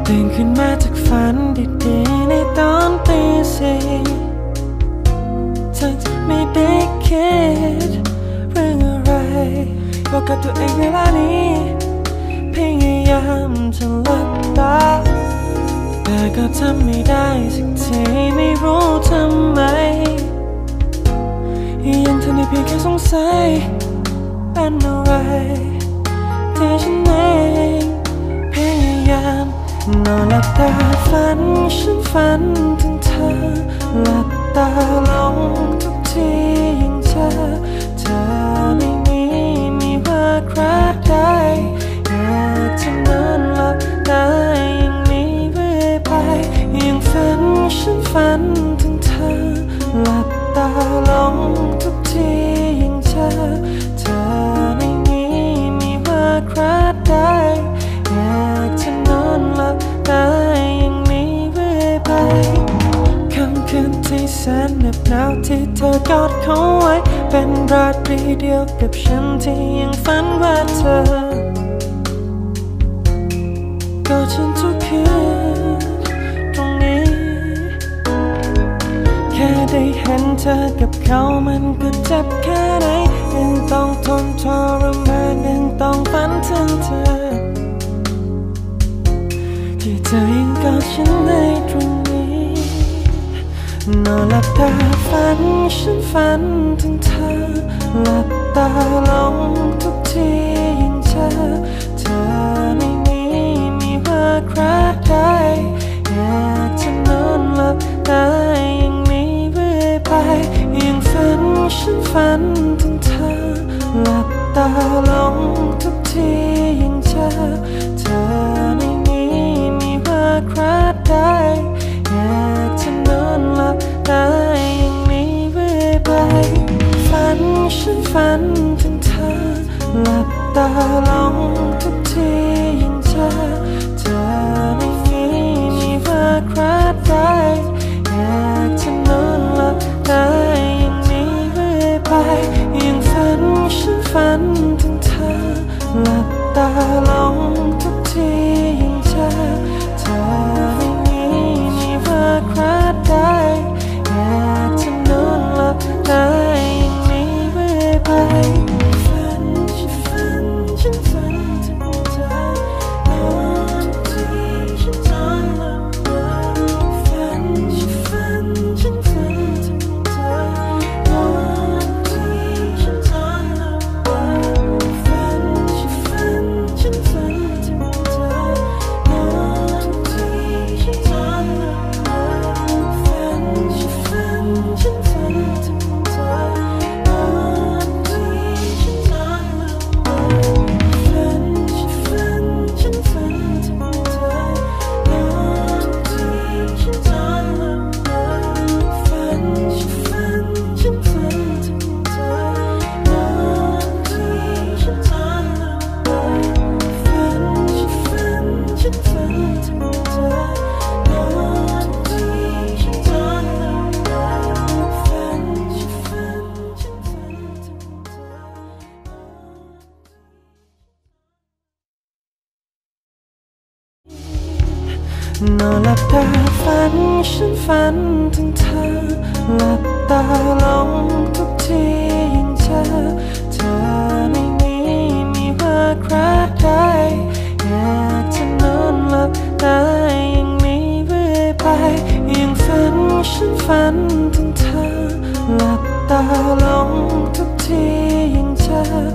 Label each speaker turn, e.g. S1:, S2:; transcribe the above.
S1: ตื่นขึ้นมาจากฝันดีๆในตอนตีสี่เธอจะไม่ได้คิดเรื่องอะไรบอกกับตัวเองเวลานี้พยายามจะหลับตาแต่ก็ทำไม่ได้สักทีไม่รู้ทำไมยังทำได้เพียงแค่สงสัยเป็นอะไรที่ฉันเองพยายามนอนหลับตาฝันฉันฝันถึงเธอหลับตาลงทุกทียังเธอในนี้มีว่าใครได้อยากจะนอนหลับตาอย่างนี้เรื่อยไปยังฝันฉันฝันถึงเธอหลับตาลงทุกทียังเธอในนี้มีว่าใครได้อยากจะนอนหลับตาอย่างนี้เรื่อยไปค่ำคืนที่แสนเหน็บหนาวที่เธอกอดเขาไว้เป็นราตรีเดียวกับฉันที่ยังฝันว่าเธอกอดฉันทุกคืนตรงนี้แค่ได้เห็นเธอกับเขามันก็เจ็บแค่ไหนยังต้องทนทรมานยังต้องฝันถึงเธอที่เธอยังกอดฉันในตรงนี้นอนหลับตาฝันฉันฝันถึงเธอหลับตาลงทุกทียังเธอในนี้มีว่าใครได้อยากจะนอนหลับตาอย่างนี้เรื่อยไปยังฝันฉันฝันถึงเธอหลับตาลงทุกทียังเธอในนี้มีว่าใครได้อยากจะนอนหลับตาอย่างนี้เรื่อยไปฝันฉันฝันถึงเธอหลับตาลงทุกทียังเธอในนี้มีว่าใครได้อยากจะนอนหลับตาอย่างนี้เรื่อยไปยังฝันฉันฝันถึงเธอหลับตาลงทุกทียังเธอในนี้มีว่าใครได้อยากจะนอนหลับตาอย่างนี้เรื่อยไปฝันฉันฝันถึงเธอนอนที่ฉันนอนหลับตาฝันฉันฝันถึงเธอนอนที่ฉันนอนหลับตาฝันฉันฝันถึงเธอนอนที่ฉันนอนหลับตาฝันฉันฝันถึงเธอนอนที่ฉันนอนหลับตาฝันฉันฝันถึงเธอนอนที่ฉันนอนหลับตาฝันฉันฝันถึงเธอนอนที่ฉันนอนหลับตาฝันฉันฝันถึงเธอนอนที่ฉันนอนหลับตาฝันฉันฝันถึงเธอนอนหลับตาฝันฉันฝันถึงเธอหลับตาลงทุกทียังเธอในนี้มีว่าใครได้อยากจะนอนหลับตาอย่างนี้เรื่อยไปยังฝันฉันฝันถึงเธอหลับตาลงทุกทียังเธอ